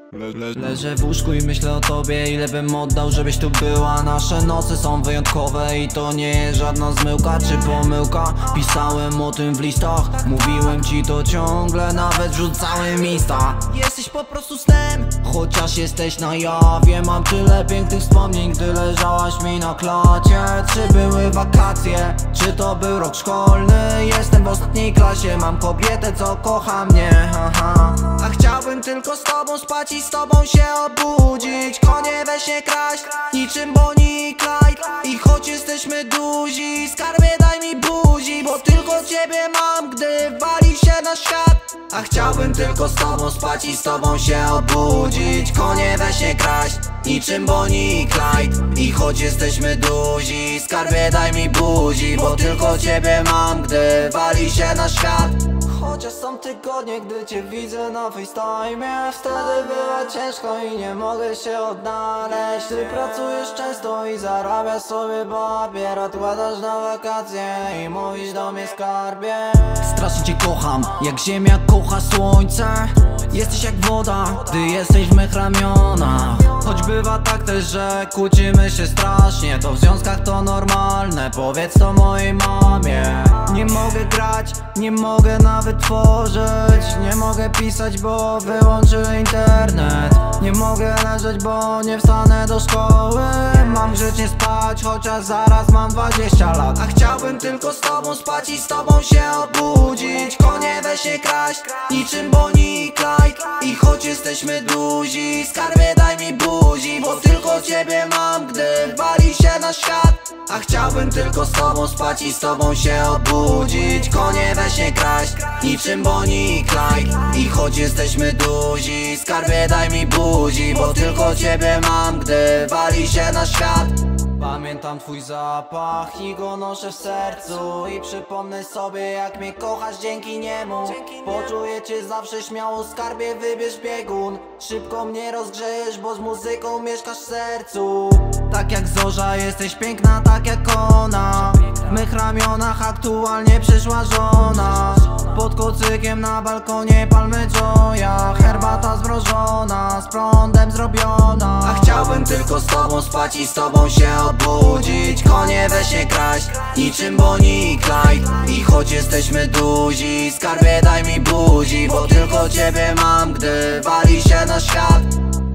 Leżę w łóżku i myślę o tobie, ile bym oddał, żebyś tu była. Nasze noce są wyjątkowe i to nie jest żadna zmyłka czy pomyłka. Pisałem o tym w listach, mówiłem ci to ciągle, nawet wrzucałem insta. Jesteś po prostu snem, chociaż jesteś na jawie. Mam tyle pięknych wspomnień, gdy leżałaś mi na klacie. Czy były wakacje, czy to był rok szkolny? Jestem w ostatniej klasie, mam kobietę, co kocha mnie, haha. A chciałbym tylko z tobą spać i z tobą się obudzić. Konie we śnie kraść, niczym Bonnie i Clyde. I choć jesteśmy duzi, skarbie daj mi buzi, bo tylko ciebie mam, gdy wali się na świat. A chciałbym tylko z tobą spać i z tobą się obudzić. Konie we śnie kraść, niczym Bonnie i Clyde. I choć jesteśmy duzi, skarbie daj mi buzi, bo tylko ciebie mam, gdy wali się na świat. Chociaż są tygodnie, gdy cię widzę na FaceTime, wtedy bywa ciężko i nie mogę się odnaleźć. Ty pracujesz często i zarabiasz sobie papier, odkładasz na wakacje i mówisz do mnie skarbie. Strasznie cię kocham, jak ziemia kocha słońce. Jesteś jak woda, gdy jesteś w mych ramionach. Choć bywa tak też, że kłócimy się strasznie, to w związkach to normalne, powiedz to mojej mamie. Nie mogę grać, nie mogę nawet tworzyć, nie mogę pisać, bo wyłączył internet. Nie mogę leżeć, bo nie wstanę do szkoły. Mam grzecznie spać, chociaż zaraz mam 20 lat. A chciałbym tylko z tobą spać i z tobą się obudzić. Konie we śnie kraść, niczym Bonnie i Clyde. I choć jesteśmy duzi, skarbie daj mi buzi, bo tylko ciebie mam, gdy wali się na świat. A chciałbym tylko z tobą spać i z tobą się obudzić. Konie we śnie kraść, niczym Bonnie i Clyde. I choć jesteśmy duzi, skarbie daj mi buzi, bo tylko ciebie mam, gdy wali się na świat. Pamiętam twój zapach i go noszę w sercu. I przypomnę sobie, jak mnie kochasz dzięki niemu. Poczuję cię zawsze śmiało, skarbie wybierz biegun. Szybko mnie rozgrzejesz, bo z muzyką mieszkasz w sercu. Tak jak zorza, jesteś piękna, tak jak ona. W mych ramionach aktualnie przyszła żona. Pod kocykiem na balkonie palmy joya. Herbata zmrożona, z prądem zrobiona. A chciałbym tylko z tobą spać i z tobą się obudzić. Konie we śnie kraść, niczym Bonnie i Clyde. I choć jesteśmy duzi, skarbie daj mi buzi, bo tylko ciebie mam, gdy wali się na świat.